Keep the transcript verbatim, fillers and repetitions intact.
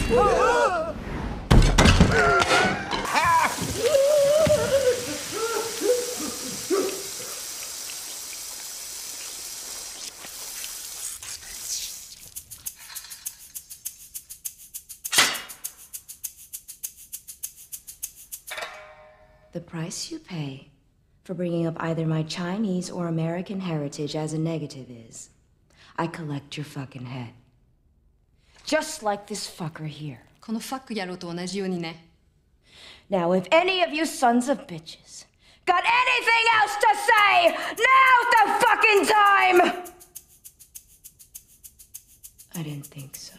The price you pay for bringing up either my Chinese or American heritage as a negative is, I collect your fucking head. Just like this fucker here. このファック野郎と同じようにね。 Now, if any of you sons of bitches got anything else to say, now's the fucking time! I didn't think so.